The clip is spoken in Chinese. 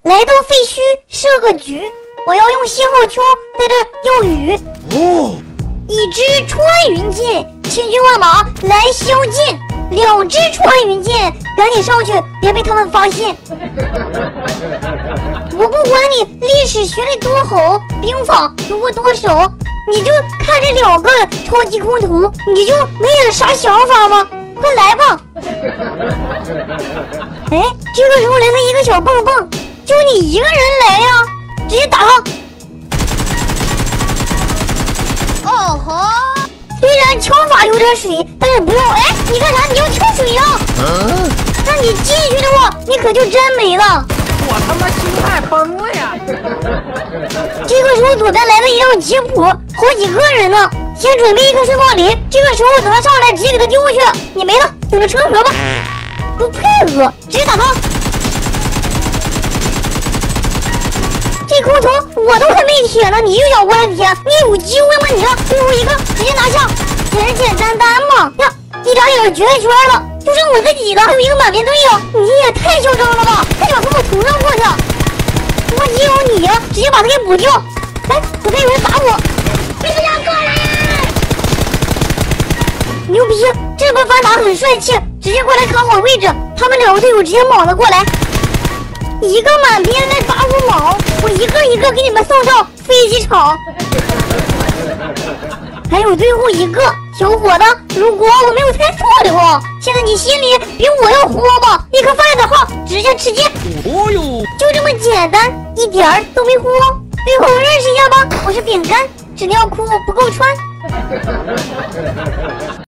来到废墟设个局，我要用信号球在这钓鱼。 哦， 一只穿云箭，千军万马来相见。两只穿云箭，赶紧上去，别被他们发现。我不管你历史学得多好，兵法读过多少，你就看这2个超级空投，你就没点啥想法吗？快来吧！哎，这个时候来了一个小蹦蹦，就你一个人来呀，直接打他！哦吼！虽然枪法有点水，但是不要。哎，你干啥？你要跳水呀？那你进去的话，你可就真没了。 我他妈心态崩了呀！ 这个时候左边来了一辆吉普，好几个人呢。先准备一颗瞬光林，这个时候等他上来，直接给他丢过去。你没了，等着成盒吧。不配合，直接打他。这空投我都还没铁呢，你又想过来铁？你有机会吗？你看最后一个直接拿下，简简单单嘛。呀，一眨眼绝圈了，就剩我自己了，还有一个满编队呀！你也太嚣张了吧！快点把他给我涂上过去。我只有你呀，直接把他给补掉。哎，我看有人打我，不要过来！牛逼！这波反打很帅气，直接过来卡好位置，他们2个队友直接莽了过来。一个满编再打我莽，我一个一个给你们送上飞机场。还有最后一个小伙子，如果我没有猜错的话，现在你心里比我要慌吧？立刻发你的号，直接吃鸡。 哦哟， 就这么简单，一点儿都没慌。最后认识一下吧，我是饼干，纸尿裤不够穿。